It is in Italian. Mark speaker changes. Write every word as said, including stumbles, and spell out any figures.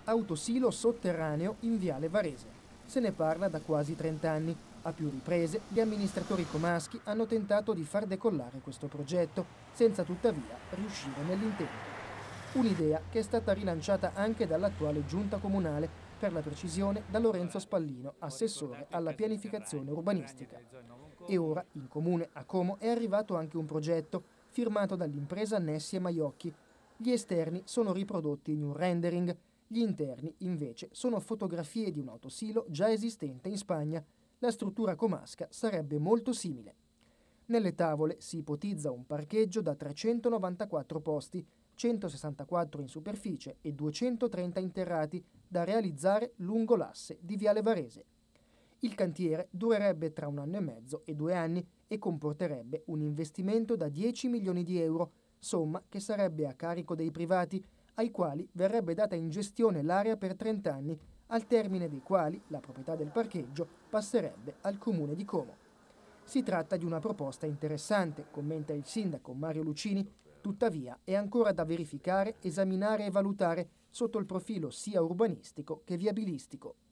Speaker 1: Autosilo sotterraneo in Viale Varese. Se ne parla da quasi trenta anni. A più riprese gli amministratori comaschi hanno tentato di far decollare questo progetto, senza tuttavia riuscire nell'intento. Un'idea che è stata rilanciata anche dall'attuale giunta comunale, per la precisione da Lorenzo Spallino, assessore alla pianificazione urbanistica. E ora in comune a Como è arrivato anche un progetto firmato dall'impresa Nessi e Maiocchi. Gli esterni sono riprodotti in un rendering, gli interni invece sono fotografie di un autosilo già esistente in Spagna. La struttura comasca sarebbe molto simile. Nelle tavole si ipotizza un parcheggio da trecentonovantaquattro posti, centosessantaquattro in superficie e duecentotrenta interrati, da realizzare lungo l'asse di Viale Varese. Il cantiere durerebbe tra un anno e mezzo e due anni e comporterebbe un investimento da dieci milioni di euro, somma che sarebbe a carico dei privati, ai quali verrebbe data in gestione l'area per trenta anni, al termine dei quali la proprietà del parcheggio passerebbe al comune di Como. Si tratta di una proposta interessante, commenta il sindaco Mario Lucini, tuttavia è ancora da verificare, esaminare e valutare sotto il profilo sia urbanistico che viabilistico.